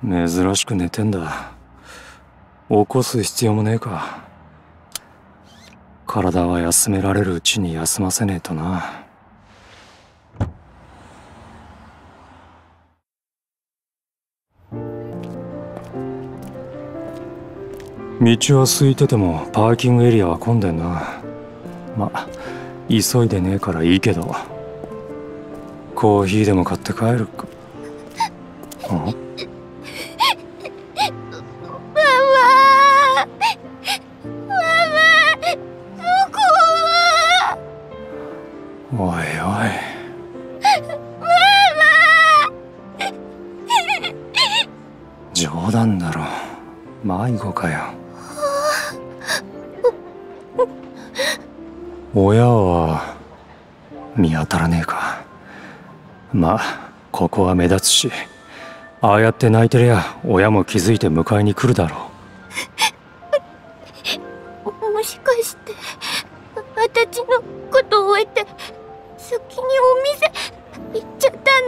珍しく寝てんだ。起こす必要もねえか。体は休められるうちに休ませねえとな。道は空いててもパーキングエリアは混んでんな。ま、急いでねえからいいけど、コーヒーでも買って帰るか。ん？おいおい。冗談だろ。迷子かよ。親は見当たらねえか。まあここは目立つし、ああやって泣いてりゃ親も気づいて迎えに来るだろう。もしかして私のことを終えて先にお店行っちゃ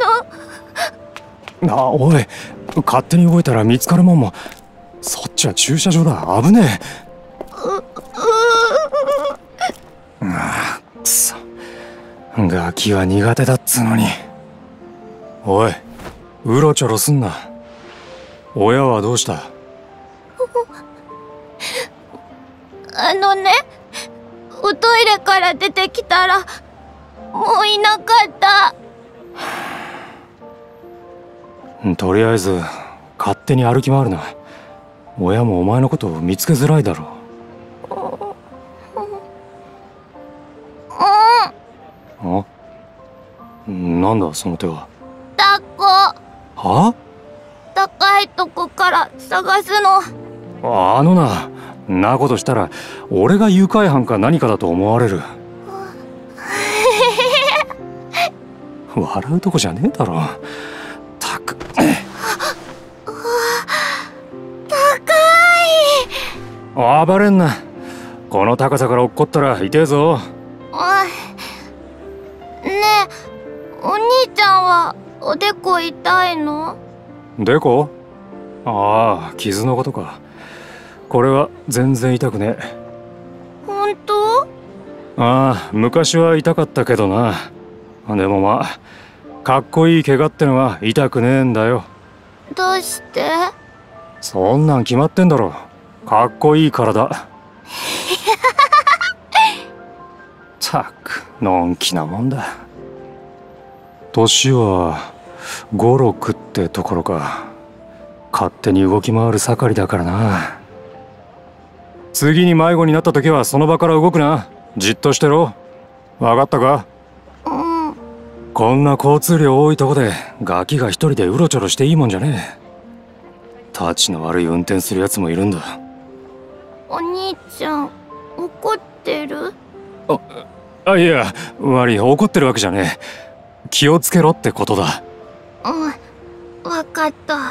ったの？ おい、勝手に動いたら見つかるもんも。そっちは駐車場だ。危ねえ。くそ、ガキは苦手だっつうのに。おい、うろちょろすんな。親はどうした？ おトイレから出てきたらもういなかった。 とりあえず勝手に歩き回るな。親もお前のことを見つけづらいだろう。なんだその手は。 抱っこ。 は？ 高いとこから探すの。 なことしたら俺が誘拐犯か何かだと思われる。笑うとこじゃねえだろ。たく。暴れんな。この高さから落っこったら痛えぞ。 ねえ、お兄ちゃんはおでこ痛いの？ でこ？ああ、傷のことか。これは全然痛くねえ。 本当？ ああ、昔は痛かったけどな。でもまあ、かっこいい怪我ってのは痛くねえんだよ。 どうして？ そんなん決まってんだろ。かっこいいからだ。たく、のんきなもんだ。年は5、6ってところか。勝手に動き回る盛りだからな。次に迷子になった時はその場から動くな。じっとしてろ。わかったか？こんな交通量多いとこでガキが一人でうろちょろしていいもんじゃねえ。たちの悪い運転するやつもいるんだ。 お兄ちゃん怒ってる？ いや、悪い、怒ってるわけじゃねえ。気をつけろってことだ。 わかった。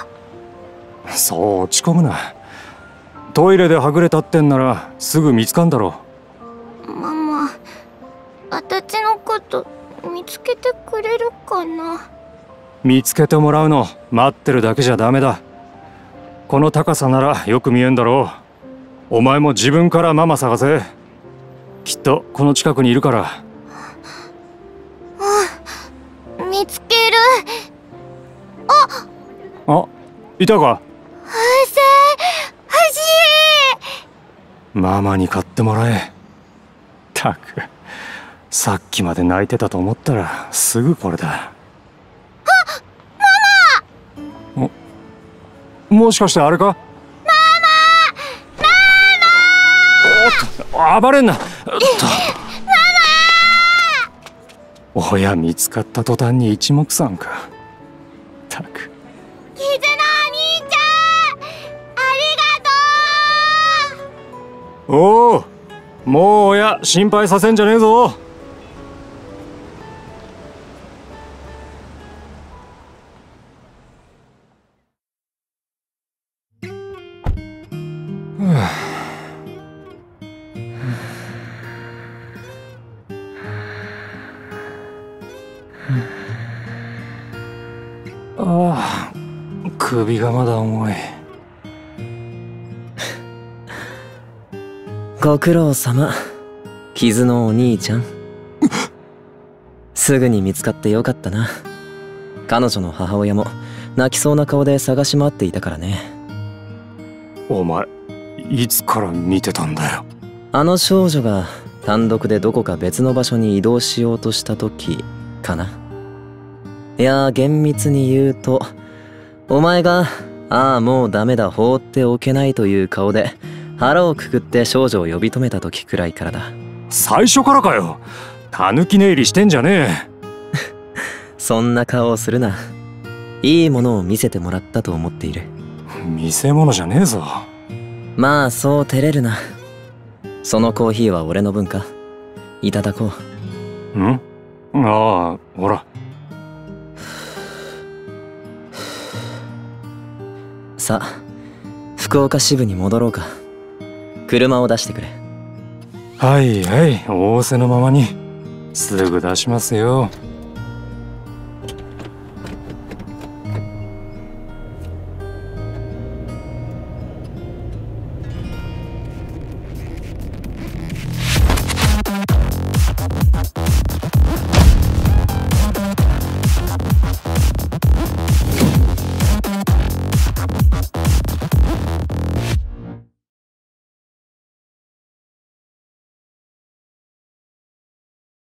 そう落ち込むな。トイレではぐれたってんならすぐ見つかんだろ。 ママ、私のこと見つけてくれるかな？ 見つけてもらうの待ってるだけじゃダメだ。この高さならよく見えんだろう。お前も自分からママ探せ。きっとこの近くにいるから。 見つける。 いたか？ 欲しい。 ママに買ってもらえ。たく、さっきまで泣いてたと思ったらすぐこれだ。ママ！もしかしてあれか？ママ！暴れんな。親見つかった途端に一目散か。たく。 絆お兄ちゃん、ありがとう。 おお、もう親心配させんじゃねえぞ。 首がまだ重い。 ご苦労様、傷のお兄ちゃん。すぐに見つかってよかったな。彼女の母親も泣きそうな顔で探し回っていたからね。 お前いつから見てたんだよ。 あの少女が単独でどこか別の場所に移動しようとした時かな。いや厳密に言うと、お前が「ああもうダメだ、放っておけない」という顔で腹をくくって少女を呼び止めた時くらいからだ。 最初からかよ。たぬき寝入りしてんじゃねえ。 そんな顔をするな。いいものを見せてもらったと思っている。 見せ物じゃねえぞ。 まあそう照れるな。そのコーヒーは俺の分か。いただこう。 ん？ああ、ほら。 さあ、福岡支部に戻ろうか。車を出してくれ。 はいはい、仰せのままに。すぐ出しますよ。